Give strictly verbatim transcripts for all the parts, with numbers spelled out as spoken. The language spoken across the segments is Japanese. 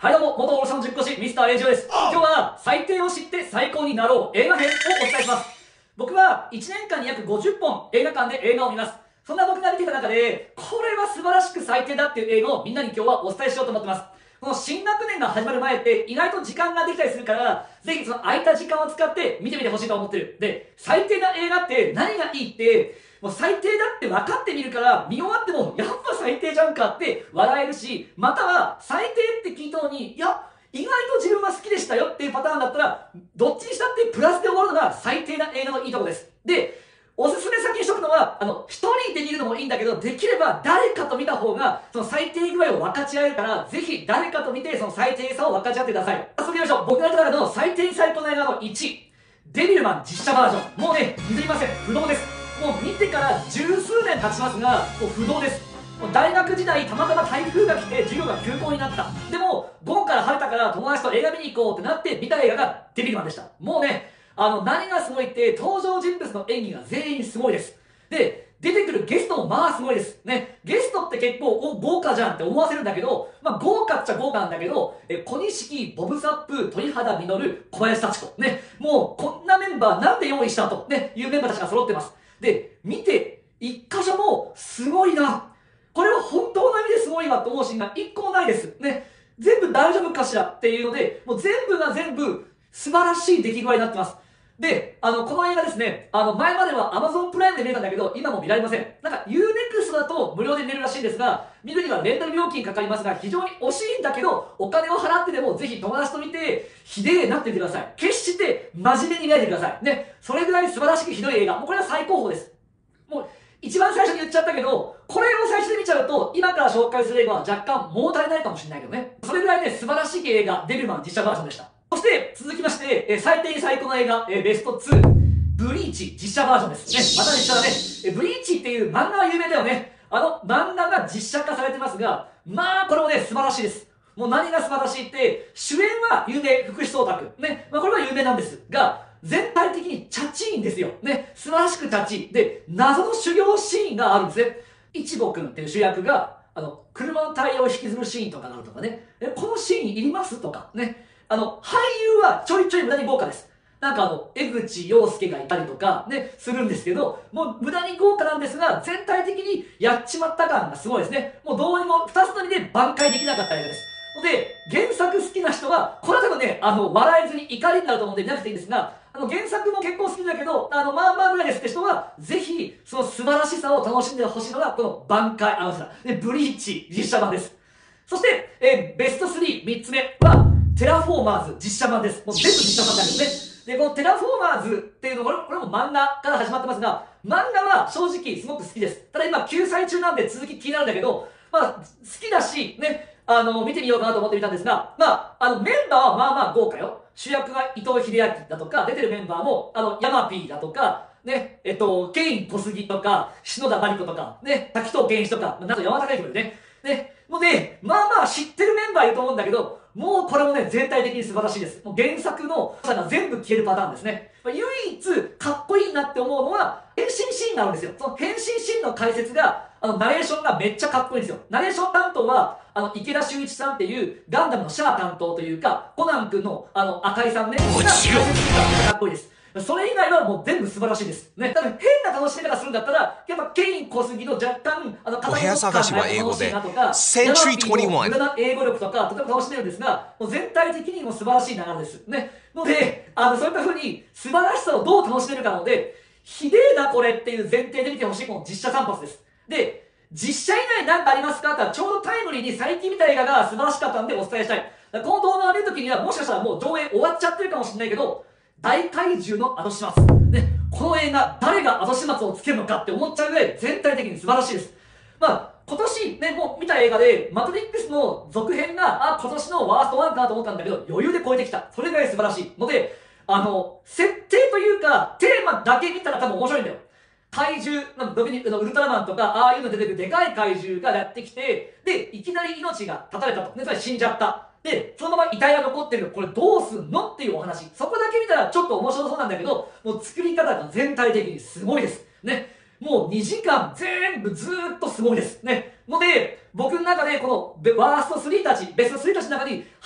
はいどうも、元オーシャンじゅっこし、ミスターエイジオです。今日は、最低を知って最高になろう映画編をお伝えします。僕はいちねんかんに約ごじゅっぽん映画館で映画を見ます。そんな僕が見ていた中で、これは素晴らしく最低だっていう映画をみんなに今日はお伝えしようと思ってます。この新学年が始まる前って意外と時間ができたりするから、ぜひその空いた時間を使って見てみてほしいと思ってる。で、最低な映画って何がいいって、もう最低だって分かってみるから見終わってもやっぱ最低じゃんかって笑えるし、または最低って聞いたのに、いや、意外と自分は好きでしたよっていうパターンだったら、どっちにしたってプラスで終わるのが最低な映画のいいとこです。で、おすすめ先にしとくのは、あの、一人で見るのもいいんだけど、できれば誰かと見た方が、その最低具合を分かち合えるから、ぜひ誰かと見て、その最低さを分かち合ってください。早速行きましょう。僕が見た中の最低に最高の映画のいちい、デビルマン実写バージョン。もうね、譲りません。不動です。もう見てから十数年経ちますが、もう不動です。もう大学時代たまたま台風が来て授業が休校になった。でも、午後から晴れたから友達と映画見に行こうってなって見た映画がデビルマンでした。もうね、あの、何がすごいって登場人物の演技が全員すごいです。で、出てくるゲストもまあすごいです。ね。ゲストって結構、お、豪華じゃんって思わせるんだけど、まあ豪華っちゃ豪華なんだけど、え、小錦、ボブサップ、鳥肌実、小林幸子。ね。もう、こんなメンバーなんで用意したと、ね、いうメンバーたちが揃ってます。で、見て、一箇所もすごいな。これは本当の意味ですごいなと思うシーンが一個もないです。ね。全部大丈夫かしらっていうので、もう全部が全部素晴らしい出来具合になってます。で、あの、この映画ですね、あの、前までは Amazon プライムで見れたんだけど、今も見られません。なんか ユーネクスト だと無料で見れるらしいんですが、見るにはレンタル料金かかりますが、非常に惜しいんだけど、お金を払ってでもぜひ友達と見て、ひでえなってみてください。決して真面目に見ないでください。ね。それぐらい素晴らしくひどい映画。もうこれは最高峰です。もう、一番最初に言っちゃったけど、これを最初に見ちゃうと、今から紹介する映画は若干物足りないかもしれないけどね。それぐらいね、素晴らしい映画、デビルマン実写バージョンでした。そして、続きまして、え最低に最高の映画、えベストツー、ブリーチ実写バージョンです。ね、また実写だね。えブリーチっていう漫画は有名だよね。あの漫画が実写化されてますが、まあ、これもね、素晴らしいです。もう何が素晴らしいって、主演は有名、福士蒼汰君。ね、まあこれは有名なんですが、全体的にチャチーンですよ。ね、素晴らしくチャチー。で、謎の修行シーンがあるんですね。いちごくんっていう主役が、あの、車のタイヤを引きずるシーンとかがあるとかね。え、このシーンいりますとかね。あの、俳優はちょいちょい無駄に豪華です。なんかあの、江口洋介がいたりとかね、するんですけど、もう無駄に豪華なんですが、全体的にやっちまった感がすごいですね。もうどうにも二つの意味で挽回できなかった映画です。ので、原作好きな人は、これは多分ね、あの、笑えずに怒りになると思うんで見なくていいんですが、あの、原作も結構好きだけど、あの、まあまあぐらいですって人は、ぜひ、その素晴らしさを楽しんでほしいのが、この挽回、あのさ、で、ブリーチ実写版です。そして、えー、ベストスリー、みっつめは、テラフォーマーズ実写版です。もう全部実写版なんですね。で、このテラフォーマーズっていうの、これこれも漫画から始まってますが、漫画は正直すごく好きです。ただ今、救済中なんで続き気になるんだけど、まあ、好きだし、ね、あの、見てみようかなと思ってみたんですが、まあ、あの、メンバーはまあまあ豪華よ。主役が伊藤英明だとか、出てるメンバーも、あの、ヤマピーだとか、ね、えっと、ケイン小杉とか、篠田麻里子とか、ね、滝藤健一とか、なんと山田海人でね。ね、もうね、まあまあ知ってるメンバーいると思うんだけど、もうこれもね、全体的に素晴らしいです。もう原作の良さが全部消えるパターンですね。まあ、唯一かっこいいなって思うのは、変身シーンがあるんですよ。その変身シーンの解説が、あの、ナレーションがめっちゃかっこいいんですよ。ナレーション担当は、あの、池田修一さんっていう、ガンダムのシャア担当というか、コナン君の、あの、赤井さんね、が解説がめっちゃかっこいいです。それ以外はもう全部素晴らしいです。ね。多分変な楽しみ方するんだったら、やっぱケイン小杉の若干、あの、 お部屋探しは英語で、センチュリーにじゅういち。 無駄な英語力とか、とても楽しめるんですが、もう全体的にも素晴らしい流れです。ね。ので、あの、そういった風に素晴らしさをどう楽しめるかなので、ひでえなこれっていう前提で見てほしいこの実写散髪です。で、実写以外何かありますかってちょうどタイムリーに最近見た映画が素晴らしかったんでお伝えしたい。この動画を見るときにはもしかしたらもう上映終わっちゃってるかもしれないけど、大怪獣の後始末。ね、この映画、誰が後始末をつけるのかって思っちゃうぐらい全体的に素晴らしいです。まあ、今年ね、もう見た映画で、マトリックスの続編が、あ、今年のワーストワンかなと思ったんだけど、余裕で超えてきた。それぐらい素晴らしい。ので、あの、設定というか、テーマだけ見たら多分面白いんだよ。怪獣、なんかウルトラマンとか、ああいうの出てくるでかい怪獣がやってきて、で、いきなり命が絶たれたと。ね、つまり死んじゃった。で、そのまま遺体が残ってる。これどうすんのっていうお話。そこだけ見たらちょっと面白そうなんだけど、もう作り方が全体的にすごいです。ね。もうにじかん全部ずーっとすごいです。ね。ので、僕の中でこのワーストスリーたち、ベストスリーたちの中に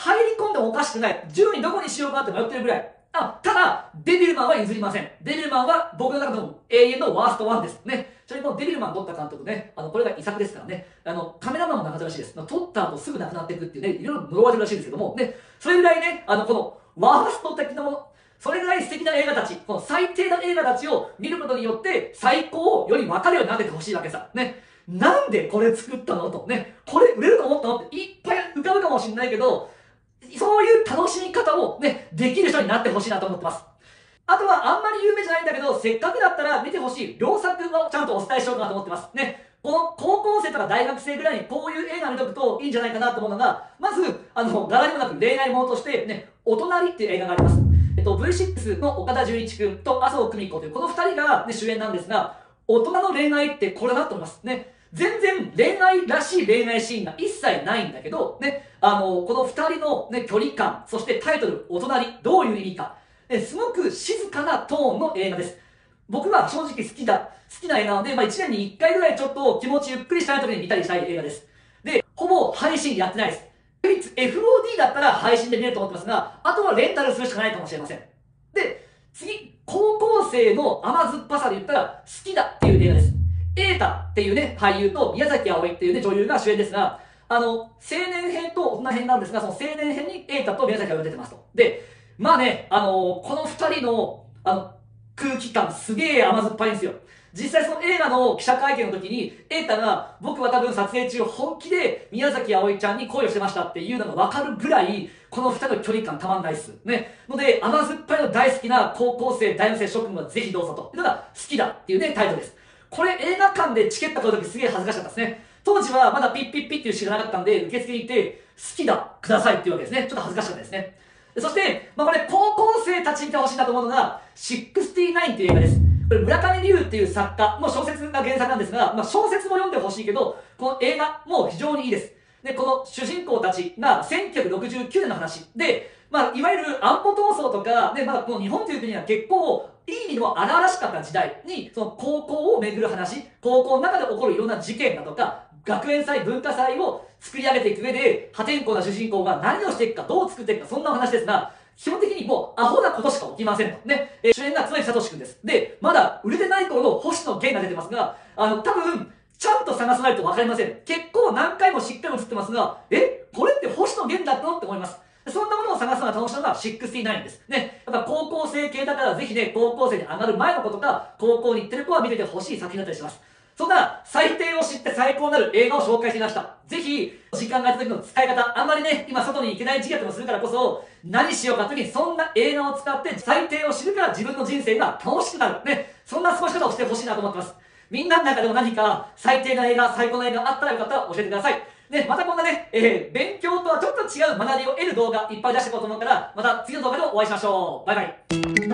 入り込んでもおかしくない。順位どこにしようかって迷ってるぐらい。あ、ただ、デビルマンは譲りません。デビルマンは僕の中でも永遠のワーストワンです。ね。ちなみにこのデビルマン撮った監督ね、あの、これが遺作ですからね、あの、カメラマンも亡くなったらしいです。撮った後すぐ亡くなっていくっていうね、いろいろ呪われるらしいんですけども、ね、それぐらいね、あの、この、ワースト的なもの、それぐらい素敵な映画たち、この最低な映画たちを見ることによって、最高をより分かるようになっててほしいわけさ。ね。なんでこれ作ったのと。ね。これ売れると思ったのっていっぱい浮かぶかもしれないけど、そういう楽しみ方をね、できる人になってほしいなと思ってます。あとはあんまり有名じゃないんだけど、せっかくだったら見てほしい良作をちゃんとお伝えしようかなと思ってます。ね。この高校生とか大学生ぐらいにこういう映画見とくといいんじゃないかなと思うのが、まず、あの、柄にもなく恋愛ものとしてね、お隣っていう映画があります。えっと、ブイシックス の岡田准一君と麻生久美子というこの二人が、ね、主演なんですが、大人の恋愛ってこれだと思います。ね。全然恋愛らしい恋愛シーンが一切ないんだけど、ね、あの、この二人のね、距離感、そしてタイトル、お隣、どういう意味か。すごく静かなトーンの映画です。僕は正直好きだ、好きな映画なので、まあ一年に一回ぐらいちょっと気持ちゆっくりしたい時に見たりしたい映画です。で、ほぼ配信やってないです。唯一 エフオーディー だったら配信で見れると思ってますが、あとはレンタルするしかないかもしれません。で、次、高校生の甘酸っぱさで言ったら、好きだっていう映画です。瑛太っていうね、俳優と宮崎あおいっていうね、女優が主演ですが、あの、青年編と大人編なんですが、その青年編に瑛太と宮崎あおいが出てますと。で、まあね、あのー、この二人の、あの、空気感すげえ甘酸っぱいんですよ。実際その映画の記者会見の時に、瑛太が僕は多分撮影中本気で宮崎あおいちゃんに恋をしてましたっていうのがわかるぐらい、この二人の距離感たまんないっす。ね。ので、甘酸っぱいの大好きな高校生、大学生諸君はぜひどうぞと。いうのが好きだっていうね、タイトルです。これ映画館でチケット買う時すげえ恥ずかしかったですね。当時はまだピッピッピッっていう詩がなかったんで、受付に行って、好きだ、くださいっていうわけですね。ちょっと恥ずかしかったですね。そして、まあ、これ高校生たちに見てほしいなと思うのが、ろくじゅうきゅうっていう映画です。これ村上龍っていう作家の小説が原作なんですが、まあ、小説も読んでほしいけど、この映画も非常にいいです。で、この主人公たちがせんきゅうひゃくろくじゅうきゅうねんの話で、まあ、いわゆる安保闘争とか、で、まあ、この日本という国は結構、いい意味でも荒々しかった時代に、その高校を巡る話、高校の中で起こるいろんな事件だとか、学園祭、文化祭を作り上げていく上で、破天荒な主人公が何をしていくか、どう作っていくか、そんなお話ですが、基本的にもうアホなことしか起きませんと。ね。えー、主演がつまりさとしくんです。で、まだ売れてない頃の星野源が出てますが、あの、多分、ちゃんと探さないとわかりません。結構何回もしっかり映ってますが、えこれって星野源だったのって思います。そんなものを探すのが楽しいのがろくじゅうきゅうです。ね。やっぱ高校生系だからぜひね、高校生に上がる前の子とか、高校に行ってる子は見ててほしい作品だったりします。そんな最低を知って最高になる映画を紹介してみました。ぜひ、時間が空いた時の使い方、あんまりね、今外に行けない時期だったりもするからこそ、何しようかという時にそんな映画を使って最低を知るから自分の人生が楽しくなる。ね。そんな過ごし方をしてほしいなと思ってます。みんなの中でも何か最低な映画、最高な映画あったらよかったら教えてください。ね、またこんなね、えー、勉強とはちょっと違う学びを得る動画いっぱい出していこうと思うから、また次の動画でお会いしましょう。バイバイ。